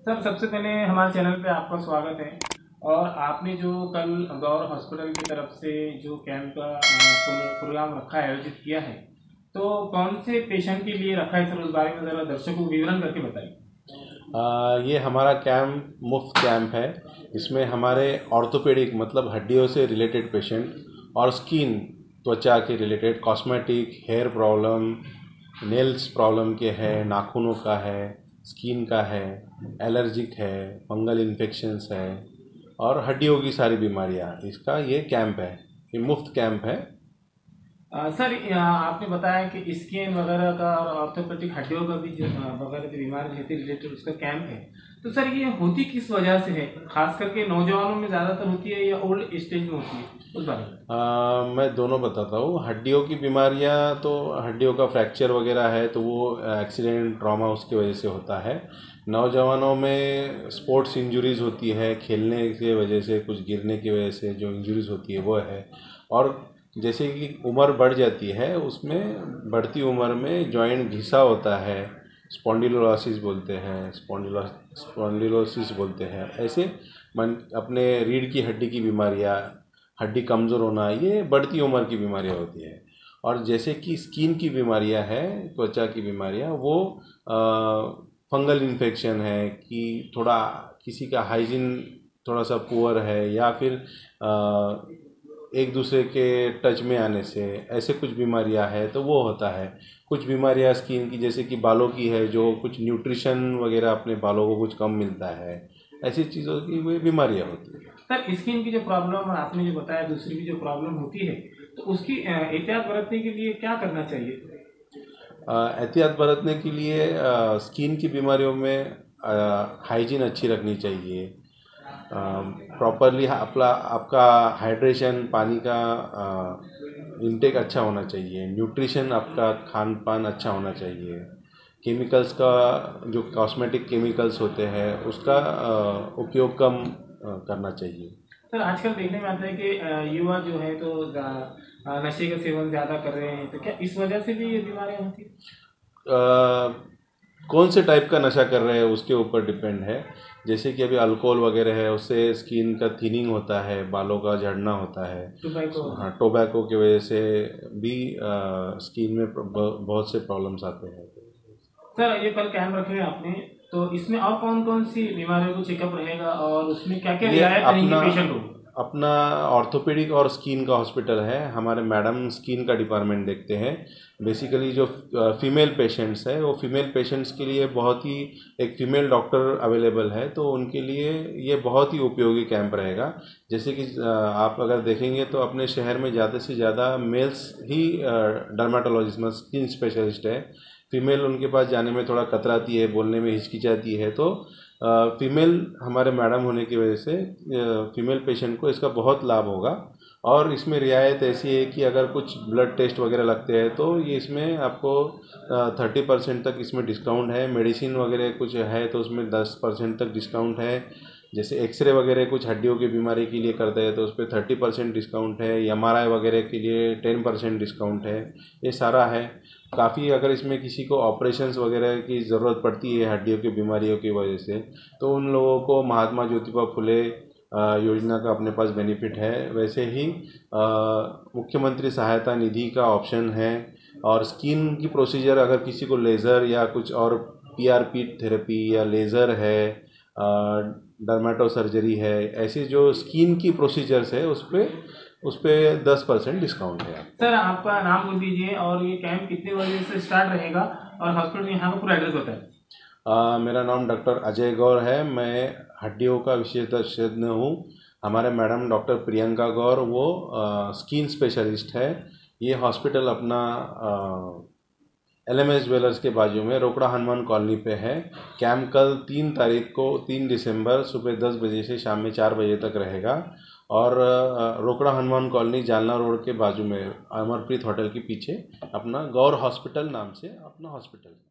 Sir, सबसे पहले हमारे चैनल पे आपका स्वागत है। और आपने जो कल गौर हॉस्पिटल की तरफ से जो कैंप का प्रोग्राम रखा है, आयोजित किया है, तो कौन से पेशेंट के लिए रखा है सर? उस बारे में ज़रा दर्शकों को विवरण करके बताइए। ये हमारा कैंप मुफ्त कैंप है। इसमें हमारे ऑर्थोपेडिक मतलब हड्डियों से रिलेटेड पेशेंट और स्किन त्वचा के related cosmetic hair problem nails problem के है, नाखूनों का है, स्किन का है, एलर्जिक है, फंगल इन्फेक्शंस है और हड्डियों की सारी बीमारियां, इसका ये कैंप है। ये मुफ्त कैंप है। सर, आपने बताया कि स्किन वगैरह का और ऑर्थोपेडिक हड्डियों का भी जो वगैरह जो बीमारी रहती है रिलेटेड उसका कैंप है। तो सर, ये होती किस वजह से है? खास करके नौजवानों में ज़्यादातर होती है या ओल्ड स्टेज में होती है, उस बारे में? मैं दोनों बताता हूँ। हड्डियों की बीमारियाँ तो हड्डियों का फ्रैक्चर वगैरह है तो वो एक्सीडेंट ट्रॉमा उसकी वजह से होता है। नौजवानों में स्पोर्ट्स इंजरीज़ होती है, खेलने की वजह से, कुछ गिरने की वजह से जो इंजरीज़ होती है वो है। और जैसे कि उम्र बढ़ जाती है, उसमें बढ़ती उम्र में जॉइंट घिसा होता है, स्पॉन्डिलोसिस बोलते हैं, स्पॉन्डिलोसिस बोलते हैं। ऐसे मन अपने रीढ़ की हड्डी की बीमारियाँ, हड्डी कमज़ोर होना, ये बढ़ती उम्र की बीमारियाँ होती है। और जैसे कि स्किन की बीमारियाँ हैं, त्वचा की बीमारियाँ, वो फंगल इन्फेक्शन है कि थोड़ा किसी का हाइजीन थोड़ा सा पुअर है या फिर एक दूसरे के टच में आने से, ऐसे कुछ बीमारियां हैं तो वो होता है। कुछ बीमारियां स्किन की जैसे कि बालों की है, जो कुछ न्यूट्रिशन वगैरह अपने बालों को कुछ कम मिलता है, ऐसी चीज़ों की वो बीमारियां होती है। सर, स्किन की जो प्रॉब्लम आपने जो बताया, दूसरी भी जो प्रॉब्लम होती है, तो उसकी एहतियात बरतने के लिए क्या करना चाहिए? एहतियात बरतने के लिए स्किन की बीमारियों में हाइजीन अच्छी रखनी चाहिए। प्रॉपरली आपका हाइड्रेशन, पानी का इंटेक अच्छा होना चाहिए। न्यूट्रिशन, आपका खान पान अच्छा होना चाहिए। केमिकल्स का, जो कॉस्मेटिक केमिकल्स होते हैं, उसका उपयोग कम करना चाहिए। सर, आजकल देखने में आता है कि युवा जो है तो नशे का सेवन ज़्यादा कर रहे हैं, तो क्या इस वजह से भी ये बीमारियाँ होती हैं? कौन से टाइप का नशा कर रहे हैं उसके ऊपर डिपेंड है। जैसे कि अभी अल्कोहल वगैरह है, उससे स्किन का थिनिंग होता है, बालों का झड़ना होता है। टोबैको। हाँ, टोबैको की वजह से भी स्किन में बहुत से प्रॉब्लम्स आते हैं। सर, ये कल कैंप रखे हैं आपने, तो इसमें और कौन कौन सी बीमारियों को चेकअप रहेगा और उसमें क्या क्या ये रियायत रहेंगी पेशेंट को? अपना ऑर्थोपेडिक और स्किन का हॉस्पिटल है। हमारे मैडम स्किन का डिपार्टमेंट देखते हैं। बेसिकली जो फीमेल पेशेंट्स है, वो फीमेल पेशेंट्स के लिए बहुत ही, एक फीमेल डॉक्टर अवेलेबल है, तो उनके लिए ये बहुत ही उपयोगी कैंप रहेगा। जैसे कि आप अगर देखेंगे तो अपने शहर में ज़्यादा से ज़्यादा मेल्स ही डर्माटोलॉजिस्ट में स्किन स्पेशलिस्ट है। फीमेल उनके पास जाने में थोड़ा कतराती है, बोलने में हिचकिचाती है, तो फीमेल हमारे मैडम होने की वजह से फीमेल पेशेंट को इसका बहुत लाभ होगा। और इसमें रियायत ऐसी है कि अगर कुछ ब्लड टेस्ट वगैरह लगते हैं तो ये इसमें आपको 30% तक इसमें डिस्काउंट है। मेडिसिन वगैरह कुछ है तो उसमें 10% तक डिस्काउंट है। जैसे एक्सरे वगैरह कुछ हड्डियों की बीमारी के लिए करते हैं तो उस पर 30% डिस्काउंट है। MRI वगैरह के लिए 10% डिस्काउंट है। ये सारा है काफ़ी। अगर इसमें किसी को ऑपरेशंस वगैरह की ज़रूरत पड़ती है हड्डियों की बीमारियों की वजह से, तो उन लोगों को महात्मा ज्योतिबा फुले योजना का अपने पास बेनिफिट है। वैसे ही मुख्यमंत्री सहायता निधि का ऑप्शन है। और स्किन की प्रोसीजर, अगर किसी को लेज़र या कुछ और PRP थेरेपी या लेज़र है, डर्मेटो सर्जरी है, ऐसी जो स्किन की प्रोसीजर्स है उस पर 10% डिस्काउंट है। सर, आपका नाम बोल दीजिए और ये कैंप कितने बजे से स्टार्ट रहेगा और हॉस्पिटल यहाँ का पूरा एड्रेस होता है? मेरा नाम डॉक्टर अजय गौर है। मैं हड्डियों का विशेषज्ञ हूँ। हमारे मैडम डॉक्टर प्रियंका गौर, वो स्किन स्पेशलिस्ट है। ये हॉस्पिटल अपना LMS ज्वेलर्स के बाजू में रोकड़ा हनुमान कॉलोनी पे है। कैंप कल 3 तारीख को, 3 दिसंबर सुबह 10 बजे से शाम में 4 बजे तक रहेगा। और रोकड़ा हनुमान कॉलोनी, जालना रोड के बाजू में अमरप्रीत होटल के पीछे अपना गौर हॉस्पिटल नाम से अपना हॉस्पिटल।